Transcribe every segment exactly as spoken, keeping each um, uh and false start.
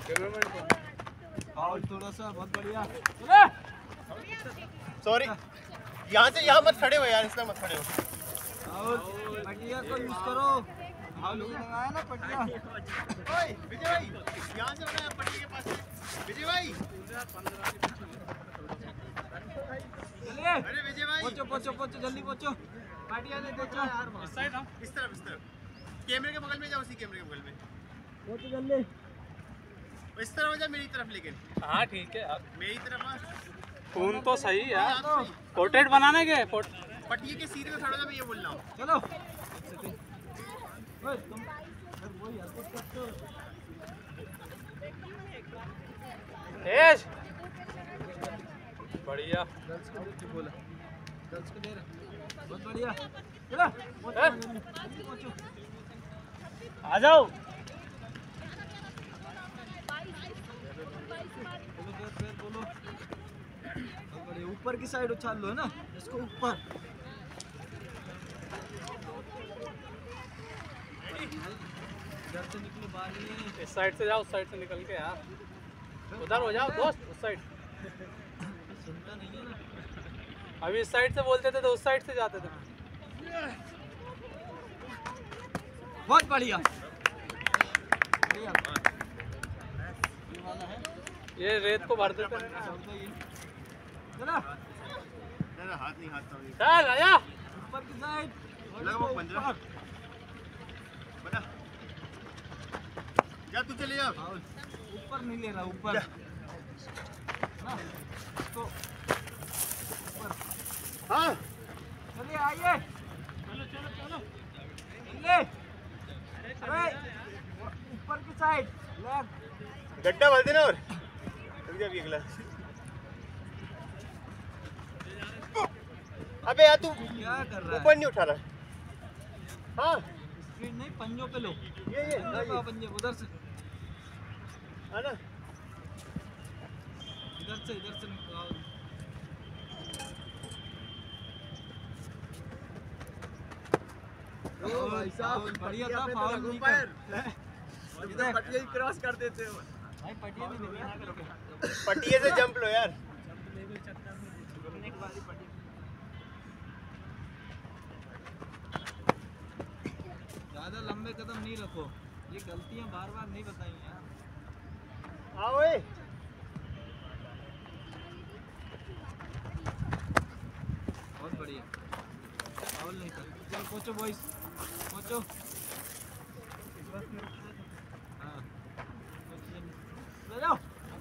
Foul थोड़ा सा, बहुत बढ़िया। सॉरी, यहाँ से यहाँ मत खड़े हो यार, इसमें मत खड़े हो। फाउल, पटिया को यूज करो। फाउल लगाया ना पटिया। ओए विजय भाई, यहाँ से बनाया पट्टी के पास से। विजय भाई, चलिए। अरे विजय भाई, पहुंचो पहुंचो पहुंचो, जल्दी पहुंचो। पटिया ने देखा यार, इस साइड आओ, इस तरफ, इस तरफ। कैमरे के बगल में जाओ, उसी कैमरे के बगल में। पहुंचो जल्दी। इस तरफ हो जा, मेरी तरफ, लेकिन हाँ ठीक है यार, मेरी तरफ आ। खून तो सही यार, पोर्ट्रेट बनाने के पटिए के सीधे में खड़ा था, मैं ये बोल रहा हूँ। चलो। ओए तुम सर वही हरकत करते हो। तेज बढ़िया, गर्ल्स को देख के बोला, गर्ल्स को दे रहे, बहुत बढ़िया। चलो पहुंचो जल्दी पहुंचो, आ जाओ। बोलो फिर बोलो, बहुत बढ़िया। ऊपर की साइड उछाल लो है ना, इसको ऊपर। घर से निकलो बाहर ही। इस साइड से जाओ, उस साइड से निकल के यार, उधर हो जाओ दोस्त, उस साइड। सुनता नहीं है ना, अभी इस साइड से बोलते थे तो उस साइड से जाते थे। बहुत बढ़िया बढ़िया। ये वाला है, ये रेत को भर देते हैं। चला मेरा हाथ नहीं, हाथ तो चल आया, ऊपर की साइड लगभग पंद्रह। बता जा, तू चले जा। ऊपर नहीं ले रहा, ऊपर ना तो ऊपर। हाँ चलिए आइए, चलो चलो चलो चलिए। अरे ऊपर की साइड लेफ्ट, गड्ढा भर देना। और रुक जा, अभी अगला। अबे यार तू क्या कर रहा है? ऊपर नहीं उठा रहा। हाँ स्क्रीन नहीं, पंजों पे लो। ये ये पंजे पे आओ, पंजे उधर से, है ना। इधर से इधर से निकाल। ओ भाई साहब, बढ़िया था, फाउल नहीं कर। इधर पटिया ही क्रॉस कर देते हो भाई, पटिया नहीं देनी है। पटिए से जंप लो यार। ज्यादा लंबे कदम नहीं रखो, ये गलतियां बार बार नहीं बताई यार। आओ ए। बहुत बढ़िया, फाउल नहीं कर। चलो पहुंचो बॉयज, पहुंचो। हाँ जाओ।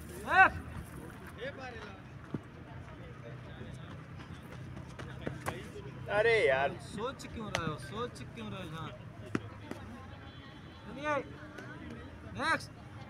अरे यार सोच क्यों रहे हो, सोच क्यों रहे हो जहाँ। चलिए नेक्स्ट।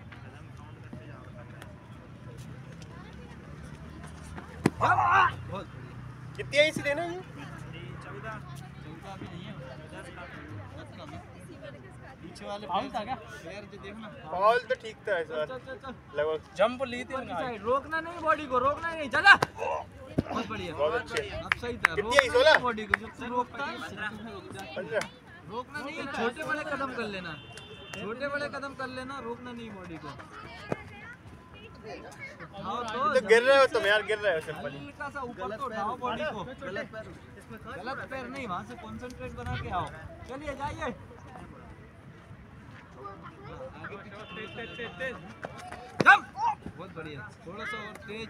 बहुत कितनी आई सी देना ये? चौदह चौदह भी नहीं है, दस का दस का भी। पीछे वाले फाउल था क्या? प्लेयर जो देखना, बॉल तो ठीक था इस बार चल चल चल। लगभग। जंप ली थी ऊपर की उन्होंने। साइड रोकना नहीं, बॉडी को रोकना नहीं। चला, बहुत बढ़िया, बहुत अच्छे। अब सही था। कितनी आई, रोकना सोलह? नहीं बॉडी को, जब तू रोकता है पंद्रह। रोकना नहीं है, छोटे बड़े कदम कर लेना, छोटे बड़े कदम कर लेना, रोकना नहीं बॉडी को। उठाओ तो, तो गिर रहे हो तुम यार, गिर रहे हो सिंपल। हल्का सा ऊपर तो उठाओ बॉडी को। गलत पैर, गलत पैर नहीं, वहाँ से कंसंट्रेट बना के आओ। चलिए जाइए, आगे पीछे जंप। बहुत बढ़िया, थोड़ा सा और तेज,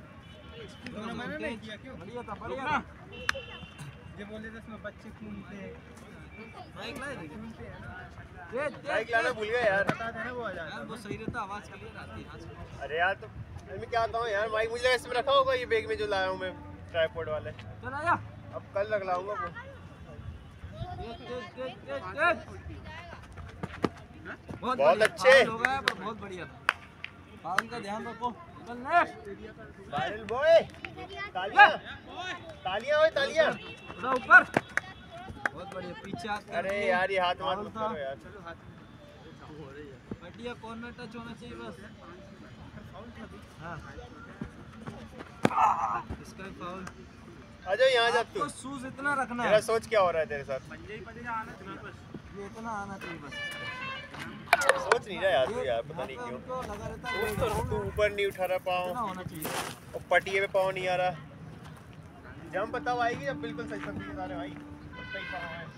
बढ़िया था, बढ़िया था। ये बोले थे इसमें बच्चे घूमते हैं, माइक लाए थे क्या? तेज बाइक तेज लाना भूल गया यार। बता देना वो आ जाता यार, वो सही रहता, आवाज क्लियर आती है आज। अरे यार तो मैं क्या आता हूँ यार, माइक मुझे लगा इसमें रखा होगा ये बैग में जो लाया हूँ मैं, ट्राइपॉड वाले। चल आजा, अब कल लग लाऊंगा वो। तेज तेज तेज तेज तेज। बहुत बहुत बढ़िया, अच्छे। फाउल हो गया पर बहुत बढ़िया था। फाउल का ध्यान रखो। चल नेक्स्ट। वायरल बॉय, तालियां तालियां ओए तालियां। थोड़ा ऊपर, बहुत बढ़िया। पीछे हाथ कर अरे दिए। यार ये हाथ मत फाउल था। करो यार। बढ़िया, कॉर्नर टच होना चाहिए बस। हाँ, इसका भी फाउल। आ जाओ यहाँ जा तू। आपको शूज इतना रखना तेरा है, सोच क्या हो रहा है तेरे साथ? ये इतना आना चाहिए बस। सोच नहीं रहा यार तू यार, पता नहीं क्यों उनको लगा रहता है तू ऊपर नहीं उठा रहा पाँव कितना होना चाहिए। और पटिए पे पाँव नहीं आ रहा। जब बताओ आएगी जब बिल्कुल सही सब चीज़ आ रहे भाई, सही पाँव है।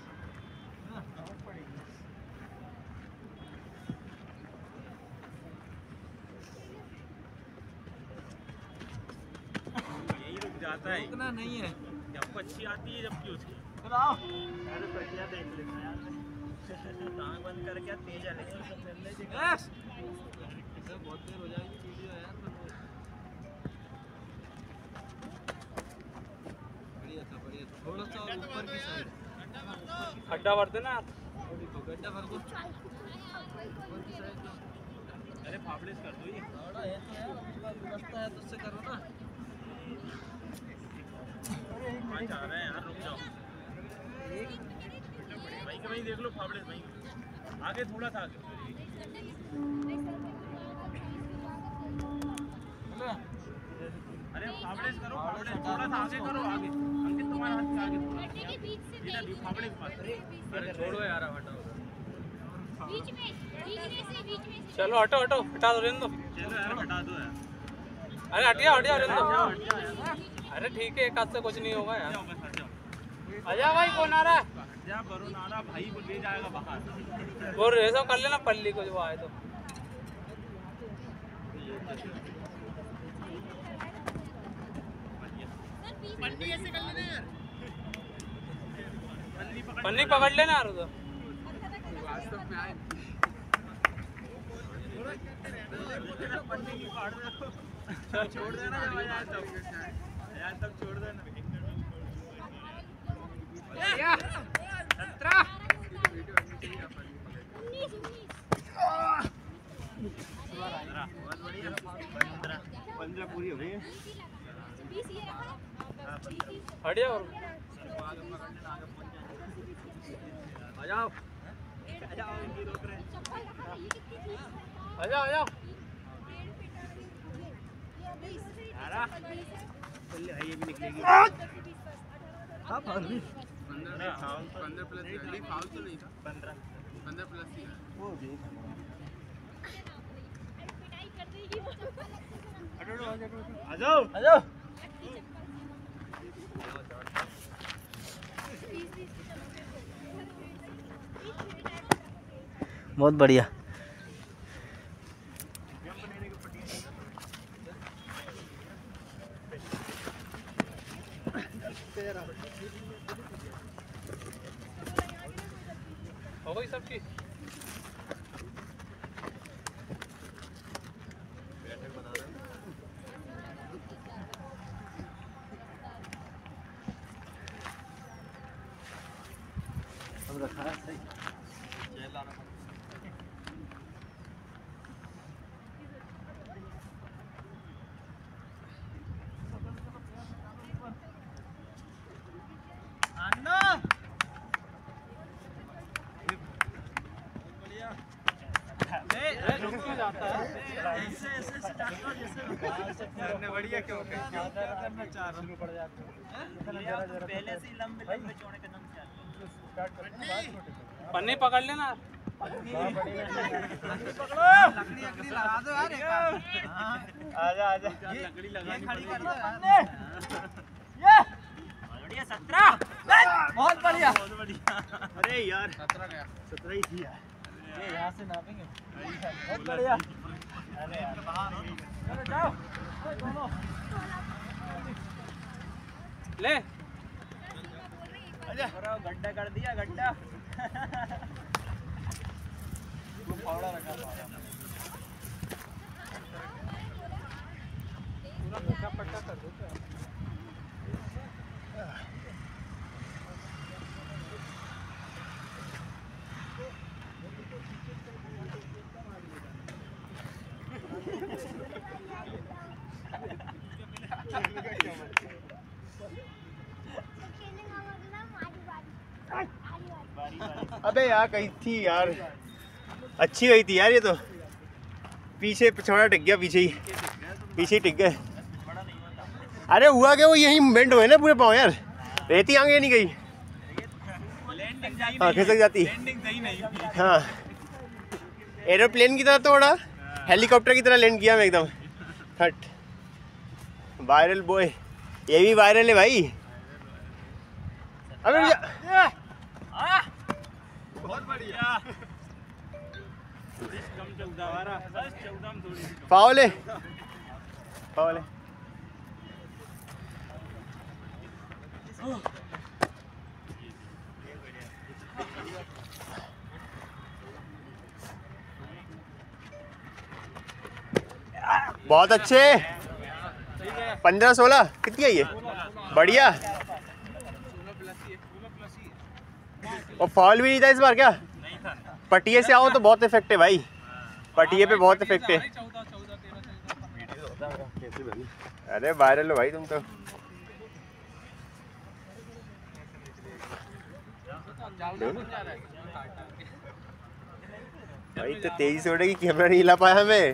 यही रुक जाता है, रुकना नहीं है। जब अच्छी आती है जबकि उसकी फिर आओ अरे बढ़िया देख लेना यार, टांग बंद करके क्या तेज चलेंगे सब चलने के। यस इसे बहुत देर हो जाएगी वीडियो यार। बढ़िया था बढ़िया था, थोड़ा सा और ऊपर की साइड खड्डा भर देना। तो गड्ढा भर दो ऊपर की साइड। अरे फाफड़े कर दो ये, बड़ा है तो यार उसका रास्ता है तो उससे करो ना। वहाँ जा रहे हैं यार, रुक जाओ भाई के भाई देख लो फाफड़े भाई, आगे थोड़ा था आगे। अरे फाफड़े करो, फाफड़े थोड़ा सा आगे करो, आगे अंकित तुम्हारा हाथ से आगे थोड़ा इधर भी फाफड़े के पास। अरे छोड़ो यार, हटाओ। बीच में बीच में से बीच में से चलो हटो हटो, हटा दो, रहने दो। चलो यार हटा दो यार, अरे हटिया हटिया, रहने दो। हट जाओ यार, अरे ठीक है, एक हाथ से कुछ नहीं होगा यार। जाओ बस हट जाओ। आजा भाई, कौन आ रहा है? हट जा बरो नाना भाई को ले जाएगा बाहर। वो रेसो कर लेना पल्ली को, जो आए तो। पन्नी पकड़ लेना यार उधर। चल छोड़ देना जब आ जाए तब, यार तब छोड़ देना। सत्रह उन्नीस उन्नीस बहुत बढ़िया, पंद्रह पंद्रह पूरी हो गई है। बीस ये रखा हट जाओ। आ जाओ आ जाओ, इनकी रोक रहे हैं। चप्पल रखा ये कितनी थी आ जाओ आ जाओ। ये बीस यारा चल भाई ये भी निकलेगी। हाँ भाभी पंद्रह पंद्रह प्लस नहीं, फाउल तो नहीं था, पंद्रह पंद्रह प्लस ही है। वो देख पिटाई कर देगी वो आ जाओ आ जाओ। बहुत बढ़िया। हो गई सबकी। अब रखा है सही। रुक क्यों जाता है? ऐसे ऐसे ऐसे जाता हूं जैसे करने बढ़िया क्यों क्या करना चाह रहा हूं। पड़ जाते हैं पहले से ही लंबे लंबे चौड़े कदम चल स्टार्ट करते हैं। पन्नी पकड़ लेना। लकड़ी लकड़ी लगा दो यार एक बार। आजा आजा, लकड़ी लगानी खड़ी कर पड़ेगी। दो यार। बढ़िया सत्रह, बहुत बढ़िया। बहुत बढ़िया। अरे यार सत्रह गया, सत्रह ही थी यार। ये यहाँ से नापेंगे। बहुत बढ़िया। अरे चलो जाओ दोनों। ले गड्ढा कर दिया गड्ढा। फावड़ा रखा पूरा मोटा पट्टा कर दो क्या? अबे यार कहीं थी यार, अच्छी गई थी यार ये तो। पीछे पिछवाड़ा टिक गया, पीछे ही पीछे ही टिक गए। अरे हुआ क्या, वो यही बेंड हुए ना पूरे पाँव यार, रेती आगे नहीं गई। लैंडिंग सही हाँ खिसक जाती। लैंडिंग सही नहीं। हाँ एरोप्लेन की तरह तोड़ा, हेलीकॉप्टर की तरह लैंड किया मैं एकदम हट। वायरल बॉय, ये भी वायरल है भाई। अबे बहुत बढ़िया। कम चौदह वाला बस चौदह में थोड़ी सी फाउल है, फाउल है। बहुत अच्छे। पंद्रह सोलह कितनी है ये? बढ़िया। और फॉल भी नहीं था इस बार क्या? पटिए से आओ तो बहुत इफेक्ट है भाई, पटिए पे बहुत इफेक्ट है। अरे वायरल हो भाई तुम तो। भाई तो तेजी से उड़ेगी, कैमरा नहीं हिला पाया मैं।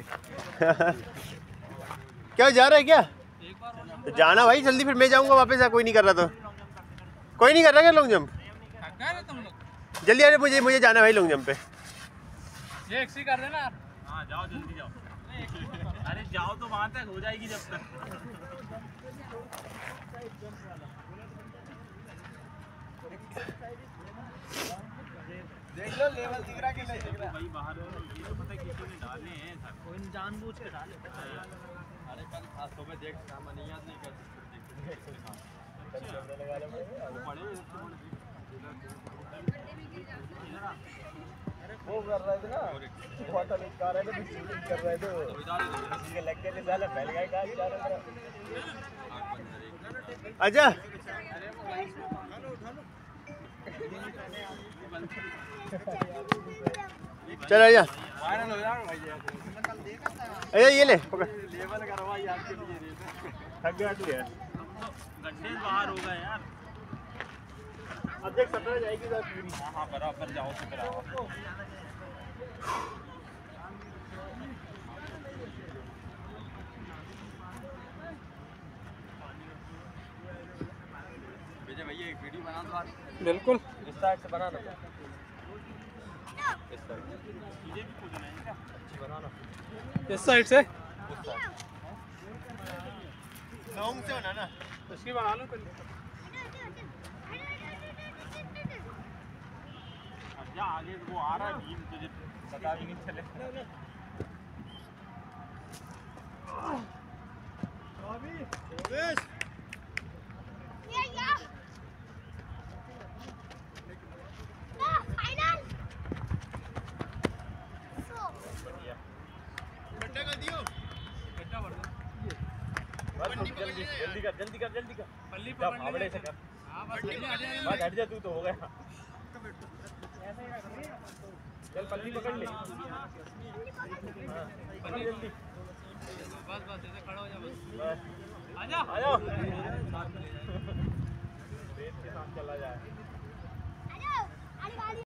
क्या जा रहा है क्या? तो जाना भाई जल्दी, फिर मैं जाऊंगा वापस। कोई नहीं कर रहा तो कोई नहीं कर रहा क्या लॉन्ग जंप? जल्दी अरे मुझे मुझे जाना भाई लॉन्ग जंप पे। ये एक्सी कर देना यार। हाँ जाओ जल्दी जाओ। अरे जाओ तो वहाँ तक हो जाएगी जब तक। देख लो लेवल दिख रहा कि नहीं दिख रहा। भाई बाहर ये तो पता है किसी ने डाले हैं सर। कोई जानबूझ के डाले। अरे कल खासों में देख सामान्यत नहीं कर वो कर रहे थे ना, बहुत अलग कर रहे थे, शूटिंग कर रहे थे, किसी के लग के साला फैल गया कहाँ जा रहा था। आजा चल आजा। अरे ये ले पकड़। लेवल करवाई आपके लिए। थक गया तू यार। गड्ढे बाहर हो गए यार। अब देख सत्रह जाएगी तो पूरी। हाँ हाँ बराबर जाओ तो बराबर। विजय भैया एक वीडियो बना दो। बिल्कुल इस साइड से बना दो। इस साइड तुझे भी कूदना है क्या? अच्छी बनाना। इस साइड से लॉन्ग से होना ना। इसकी बना लो पहले। अब जा आगे वो आ रहा है भीम, तुझे पता भी नहीं चले। ये या ना फाइनल सो गड्ढा कर दियो। जल्दी जल्दी कर जल्दी कर जल्दी कर। पल्ली जा पकड़ फावड़े से कर। हां बस पल्ली आ जाए। बस हट जा तू तो हो गया। चल पल्ली पकड़ ले। पल्ली जल्दी बस बस ऐसे खड़ा हो जा बस। बस आजा आ जाओ। रेत के साथ चला जाए।